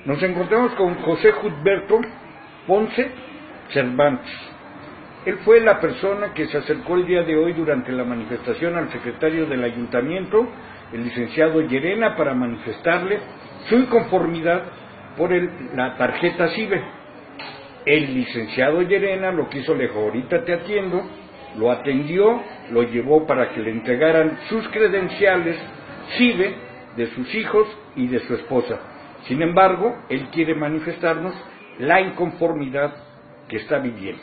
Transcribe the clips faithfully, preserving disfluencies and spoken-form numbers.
Nos encontramos con José Gutberto Ponce Cervantes. Él fue la persona que se acercó el día de hoy durante la manifestación al secretario del ayuntamiento, el licenciado Llerena, para manifestarle su inconformidad por el, la tarjeta CIBE. El licenciado Llerena lo que hizo, le dijo: ahorita te atiendo, lo atendió, lo llevó para que le entregaran sus credenciales CIBE de sus hijos y de su esposa. Sin embargo, él quiere manifestarnos la inconformidad que está viviendo.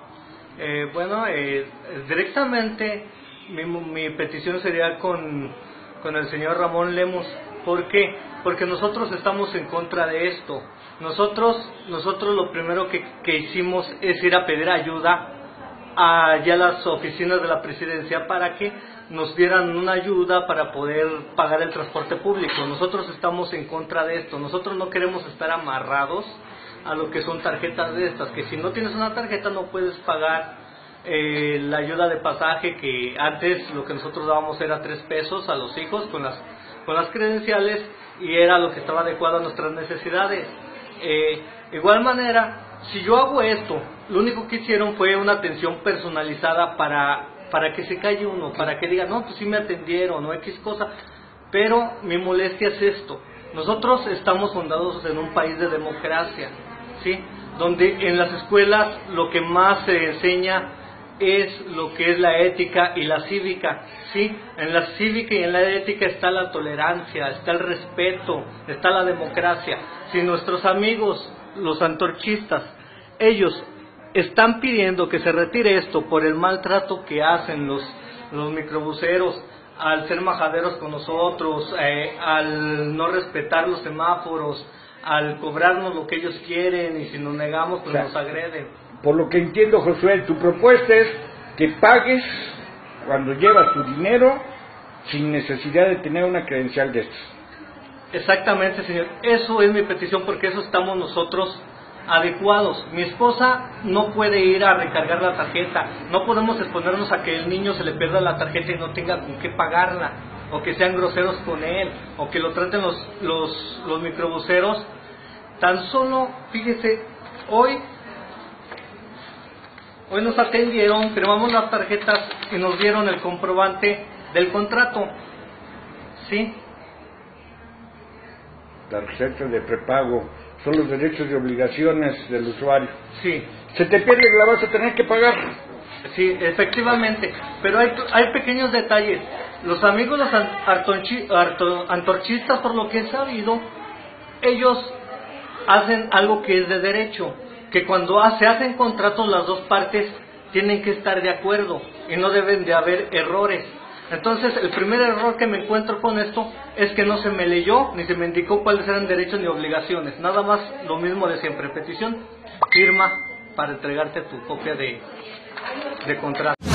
Eh, bueno, eh, directamente mi, mi petición sería con, con el señor Ramón Lemus. ¿Por qué? Porque nosotros estamos en contra de esto. Nosotros, nosotros lo primero que, que hicimos es ir a pedir ayuda allá a las oficinas de la presidencia para que nos dieran una ayuda para poder pagar el transporte público. Nosotros estamos en contra de esto. Nosotros no queremos estar amarrados a lo que son tarjetas de estas, que si no tienes una tarjeta no puedes pagar eh, la ayuda de pasaje, que antes lo que nosotros dábamos era tres pesos a los hijos con las, con las credenciales, y era lo que estaba adecuado a nuestras necesidades. Eh, de igual manera, si yo hago esto, lo único que hicieron fue una atención personalizada para, para que se calle uno, para que diga, no, pues sí me atendieron, o X cosa, pero mi molestia es esto. Nosotros estamos fundados en un país de democracia, ¿sí? Donde en las escuelas lo que más se enseña es lo que es la ética y la cívica, ¿sí? En la cívica y en la ética está la tolerancia, está el respeto, está la democracia. Si nuestros amigos, los antorchistas, ellos están pidiendo que se retire esto por el maltrato que hacen los, los microbuseros, al ser majaderos con nosotros, eh, al no respetar los semáforos, al cobrarnos lo que ellos quieren, y si nos negamos pues o sea, nos agreden. Por lo que entiendo, Josué, tu propuesta es que pagues cuando llevas tu dinero sin necesidad de tener una credencial de estos. Exactamente, señor. Eso es mi petición, porque eso estamos nosotros adecuados. Mi esposa no puede ir a recargar la tarjeta, no podemos exponernos a que el niño se le pierda la tarjeta y no tenga con qué pagarla, o que sean groseros con él, o que lo traten los, los, los microbuseros. Tan solo, fíjese, hoy hoy nos atendieron, firmamos las tarjetas y nos dieron el comprobante del contrato, ¿sí? Tarjeta de prepago, son los derechos y obligaciones del usuario. Sí. Se te pierde, la vas a tener que pagar. Sí, efectivamente, pero hay, hay pequeños detalles. Los amigos, los antorchi, antorchistas, por lo que he sabido, ellos hacen algo que es de derecho, que cuando se hacen contratos las dos partes tienen que estar de acuerdo y no deben de haber errores. Entonces, el primer error que me encuentro con esto es que no se me leyó ni se me indicó cuáles eran derechos ni obligaciones. Nada más lo mismo de siempre: petición, firma para entregarte tu copia de, de contrato.